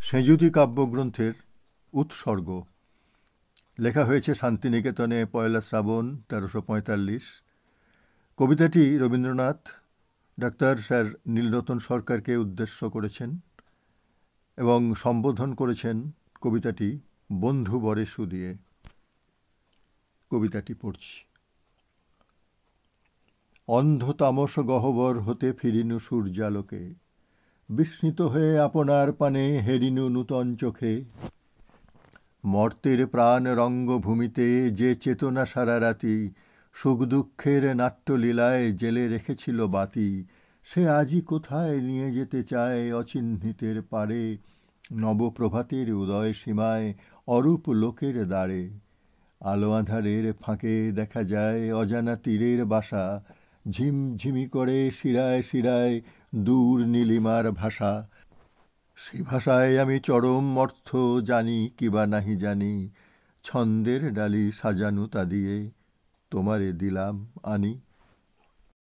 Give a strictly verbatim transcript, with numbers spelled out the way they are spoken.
সেঁজুতি কাব্যগ্রন্থের উৎসর্গ লেখা হয়েছে শান্তিনিকেতনে পয়লা শ্রাবণ তেরোশো পঁয়তাল্লিশ। কবিতাটি রবীন্দ্রনাথ ডাক্তার স্যার নীলরতন সরকারকে উদ্দেশ্য করেছেন এবং সম্বোধন করেছেন কবিতাটি বন্ধু বরেশু দিয়ে। কবিতাটি পড়ছি। অন্ধতামসগহ্বর হতে ফিরিনু সূর্যালোকে, বিস্মিত হয়ে আপনার পানে হেরিনু নূতন চোখে। মর্তের প্রাণ রঙ্গভূমিতে যে চেতনা সারা রাতি সুখ দুঃখের নাট্যলীলায় জেলে রেখেছিল বাতি, সে আজই কোথায় নিয়ে যেতে চায় অচিহ্নিতের পারে, নবপ্রভাতের উদয় সীমায় অরূপ লোকের দ্বারে। আলো আঁধারের ফাঁকে দেখা যায় অজানা তীরের বাসা, ঝিমঝিমি করে শিরায় শিরায় দূর নীলিমার ভাষা। সে ভাষায় আমি চরম অর্থ জানি কিবা নাহি জানি, ছন্দের ডালি সাজানু তা দিয়ে তোমারে দিলাম আনি।